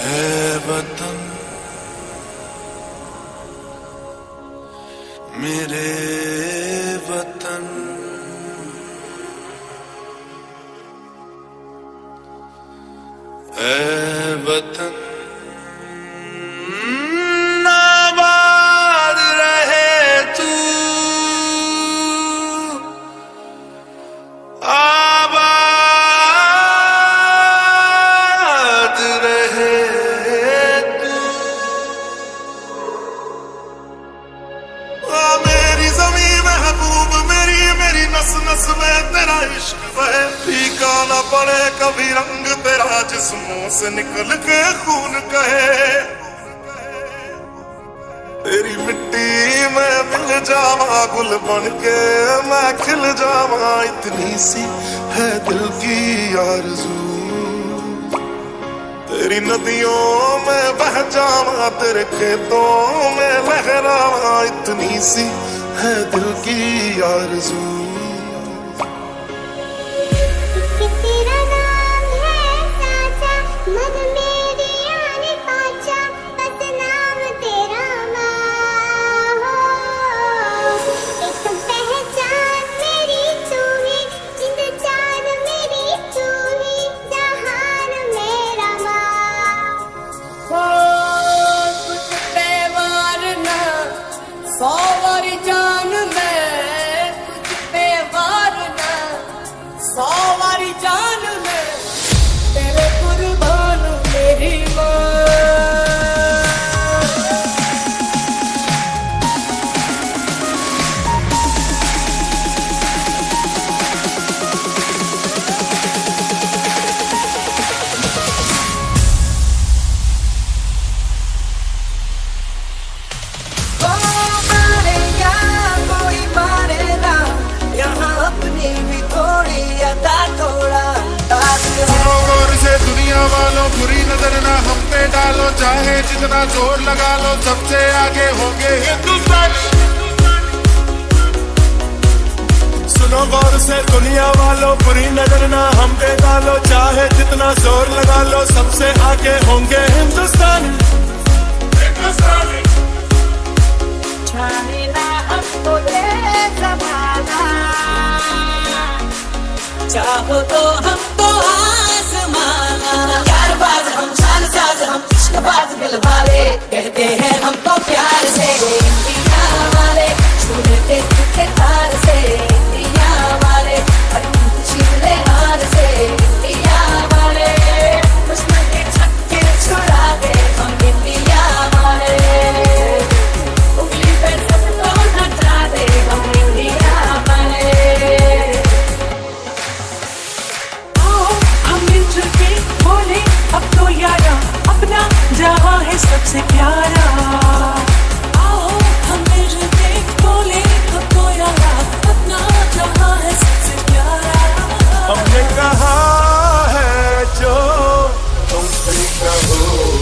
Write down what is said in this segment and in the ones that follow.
है वतन मेरे वतन, है वतन आबाद रहे तू, आबाद रहे तू। मेरी ज़मीं महबूब मेरी मेरी नस नस में तेरा इश्क बहे, फीका ना पड़े कभी रंग तेरा जिस्मों से निकल के खून कहे। तेरी मिट्टी में मिल जावा गुल बन के मैं खिल जावा, इतनी सी है दिल की आरज़ू। तेरी नदियों में बह जावा तेरे खेतों में लहरावा, इतनी सी है दिल की आरज़ू। सौवारी जान में कुछ पे वारना, सौवारी जान में तेरे कुर्बान मेरी माँ। दुनिया वालों बुरी नजर ना हम पे डालो, चाहे जितना जोर लगा लो सबसे आगे होंगे हिंदुस्तानी। सुनो गौर से दुनिया वालों बुरी नजर ना हम पे डालो, चाहे जितना जोर लगा लो सबसे आगे होंगे हिंदुस्तानी। चाहो तो हमको आसमाना, यार बाज हम शान साज हम इश्क बाज दिल वाले, कहते हैं हमको प्यार से इंडिया वाले, छूते तुझे तार से इंडिया वाले, छीले हार से इंडिया वाले, दुश्मन के छक्के छुड़ा दे हम इंडिया वाले, उंगली पे सबको नचा दे हम इंडिया वाले। बोले अब तो यारा अपना जहां है सबसे प्यारा, आओ हम मिलके बोले अब तो यारा अपना जहां है सबसे प्यारा। हमने कहा है जो तुम भी कहो,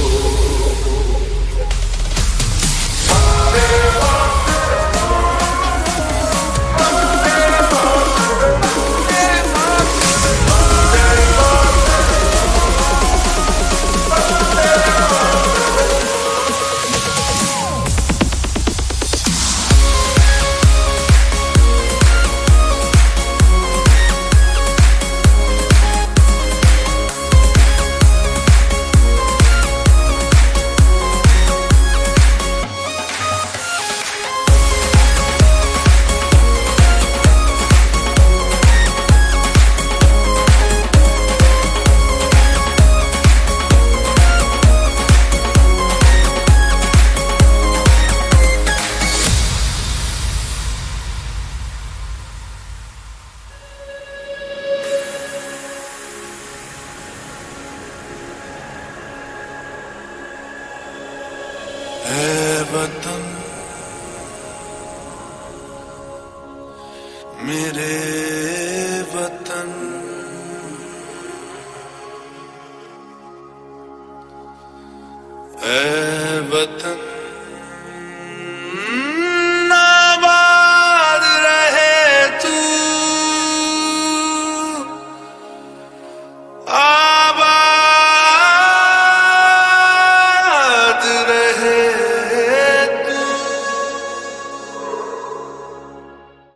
है वतन मेरे वतन, है वतन